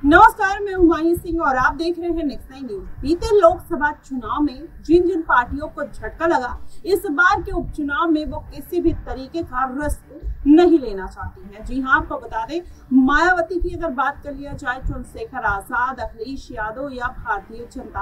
नमस्कार, मैं हुमायूं सिंह और आप देख रहे हैं नेक्स्ट 9 न्यूज। बीते लोकसभा चुनाव में जिन जिन पार्टियों को झटका लगा, इस बार के उपचुनाव में वो किसी भी तरीके का रिस्क नहीं लेना चाहती है। जी हाँ, आपको बता दें, मायावती की अगर बात कर लिया जाए, चंद्रशेखर आजाद, अखिलेश यादव या भारतीय जनता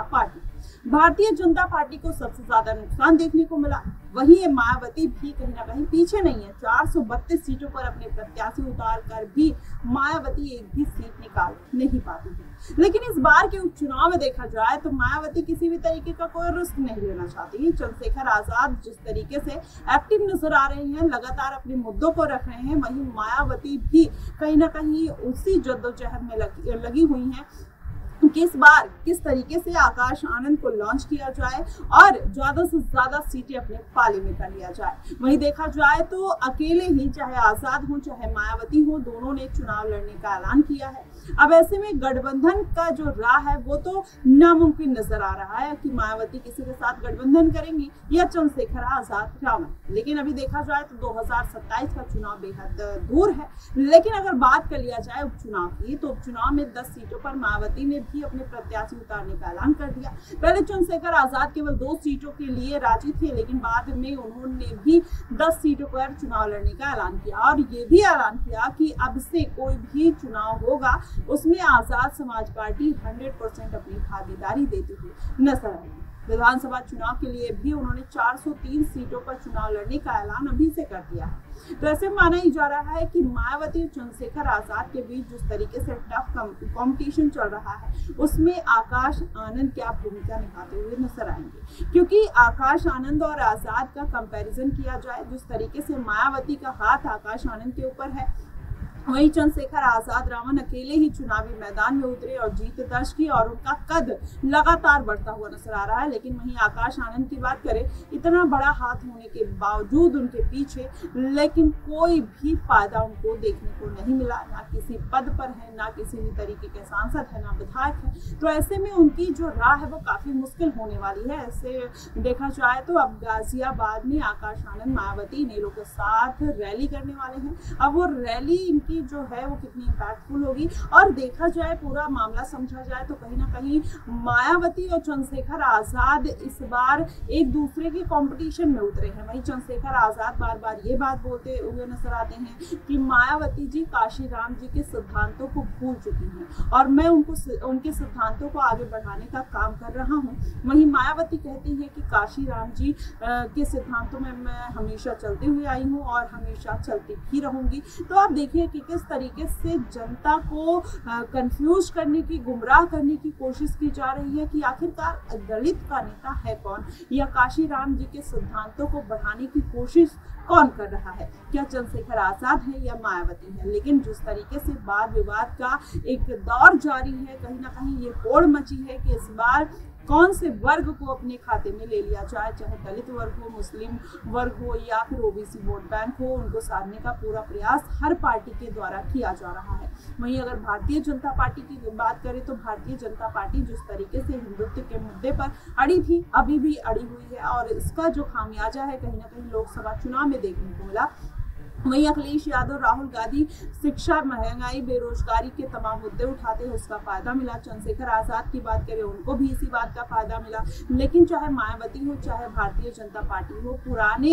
पार्टी को सबसे ज्यादा नुकसान देखने को मिला। वहीं ये मायावती भी कहीं ना कहीं पीछे नहीं है। 432 सीटों पर अपने प्रत्याशी उतार कर भी मायावती एक भी सीट निकाल नहीं पाती है। लेकिन इस बार के उपचुनाव में देखा जाए तो मायावती किसी भी तरीके का कोई रिस्क नहीं लेना चाहती। चंद्रशेखर आजाद जिस तरीके से एक्टिव नजर आ रहे हैं, लगातार अपने मुद्दों को रख रहे हैं, वहीं मायावती भी कहीं ना कहीं उसी जद्दोजहद में लगी हुई हैं कि इस बार किस तरीके से आकाश आनंद को लॉन्च किया जाए और ज्यादा से ज्यादा सीटें अपने पाले में कर लिया जाए। वहीं देखा जाए तो अकेले ही, चाहे आजाद हो चाहे मायावती हो, दोनों ने चुनाव लड़ने का ऐलान किया है। अब ऐसे में गठबंधन का जो राह है वो तो नामुमकिन नजर आ रहा है कि मायावती किसी के साथ गठबंधन करेंगी या चंद्रशेखर आजाद रावण। लेकिन अभी देखा जाए तो 2027 का चुनाव बेहद दूर है। लेकिन अगर बात कर लिया जाए उपचुनाव की, तो उपचुनाव में 10 सीटों पर मायावती ने भी अपने प्रत्याशी उतारने का ऐलान कर दिया। पहले चंद्रशेखर आजाद केवल 2 सीटों के लिए राजी थे, लेकिन बाद में उन्होंने भी 10 सीटों पर चुनाव लड़ने का ऐलान किया और ये भी ऐलान किया कि अब से कोई भी चुनाव होगा उसमें आजाद समाज पार्टी 100% अपनी भागीदारी देती हुई नजर आएगी। विधानसभा चुनाव के लिए भी उन्होंने 403 सीटों पर चुनाव लड़ने का ऐलान अभी से कर दिया है। तो ऐसे माना ही जा रहा है कि मायावती और चंद्रशेखर आजाद के बीच जिस तरीके से टफ कंपटीशन चल रहा है, उसमें आकाश आनंद क्या भूमिका निभाते हुए नजर आएंगे। क्योंकि आकाश आनंद और आजाद का कंपैरिजन किया जाए, जिस तरीके से मायावती का हाथ आकाश आनंद के ऊपर है, वहीं चंद्रशेखर आजाद रावण अकेले ही चुनावी मैदान में उतरे और जीत दर्ज की और उनका कद लगातार बढ़ता हुआ नजर आ रहा है। लेकिन वहीं आकाश आनंद की बात करें, इतना बड़ा हाथ होने के बावजूद उनके पीछे लेकिन कोई भी फायदा उनको देखने को नहीं मिला। ना किसी पद पर है, ना किसी भी तरीके के सांसद है, ना विधायक है। तो ऐसे में उनकी जो राह है वो काफी मुश्किल होने वाली है। ऐसे देखा जाए तो अब गाजियाबाद में आकाश आनंद मायावती इन लोगों के साथ रैली करने वाले हैं। अब वो रैली इनकी जो है वो कितनी इम्पैक्टफुल होगी, और देखा जाए पूरा मामला समझा जाए तो कहीं ना कहीं मायावती और चंद्रशेखर आजाद इस बार एक दूसरे के कंपटीशन में उतरे हैं। वहीं चंद्रशेखर आजाद बार बार ये बात बोलते हुए नजर आते हैं कि मायावती जी काशी राम जी के सिद्धांतों को भूल चुकी हैं और मैं उनके सिद्धांतों को आगे बढ़ाने का काम कर रहा हूँ। वहीं मायावती कहती है कि काशी राम जी के सिद्धांतों में मैं हमेशा चलती हुई आई हूँ और हमेशा चलती भी रहूंगी। तो आप देखिए कि किस तरीके से जनता को कंफ्यूज करने की, गुमराह करने की कोशिश की जा रही है कि आखिरकार दलित का नेता है कौन, या काशी राम जी के सिद्धांतों को बढ़ाने की कोशिश कौन कर रहा है, क्या चंद्रशेखर आजाद है या मायावती है। लेकिन जिस तरीके से वाद विवाद का एक दौर जारी है, कहीं ना कहीं ये होड़ मची है कि इस बार कौन से वर्ग को अपने खाते में ले लिया जाए, चाहे दलित वर्ग हो, मुस्लिम वर्ग हो या फिर ओबीसी वोट बैंक हो, उनको साधने का पूरा प्रयास हर पार्टी के द्वारा किया जा रहा है। वहीं अगर भारतीय जनता पार्टी की बात करें तो भारतीय जनता पार्टी जिस तरीके से हिंदुत्व के मुद्दे पर अड़ी थी, अभी भी अड़ी हुई है और इसका जो खामियाजा है कहीं ना कहीं लोकसभा चुनाव में देखने को मिला। वहीं अखिलेश यादव, राहुल गांधी शिक्षा, महंगाई, बेरोजगारी के तमाम मुद्दे उठाते हैं, उसका फायदा मिला। चंद्रशेखर आजाद की बात करें, उनको भी इसी बात का फायदा मिला। लेकिन चाहे मायावती हो चाहे भारतीय जनता पार्टी हो, पुराने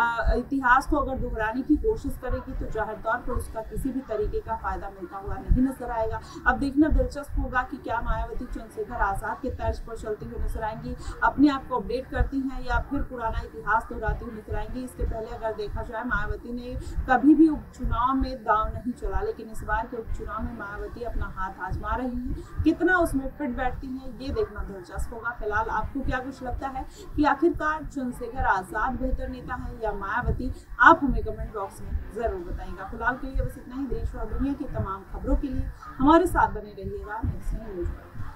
इतिहास को अगर दोहराने की कोशिश करेगी तो जाहिर तौर पर उसका किसी भी तरीके का फायदा मिलता हुआ नहीं नजर आएगा। अब देखना दिलचस्प होगा कि क्या मायावती चंद्रशेखर आजाद के तर्ज पर चलती हुई नजर आएंगी, अपने आप को अपडेट करती हैं, या फिर पुराना इतिहास दोहराती हुई नजर आएंगी। इसके पहले अगर देखा जाए, मायावती ने कभी भी उपचुनाव में दांव नहीं चला, लेकिन इस बार के उपचुनाव में मायावती अपना हाथ आजमा रही हैं। कितना उसमें फिट बैठती हैं ये देखना दिलचस्प होगा। फिलहाल आपको क्या कुछ लगता है कि आखिरकार चंद्रशेखर आजाद बेहतर नेता है या मायावती? आप हमें कमेंट बॉक्स में जरूर बताइएगा। फिलहाल के लिए बस इतना ही। देश और दुनिया की तमाम खबरों के लिए हमारे साथ बने रहिएगा नेक्स्ट न्यूज।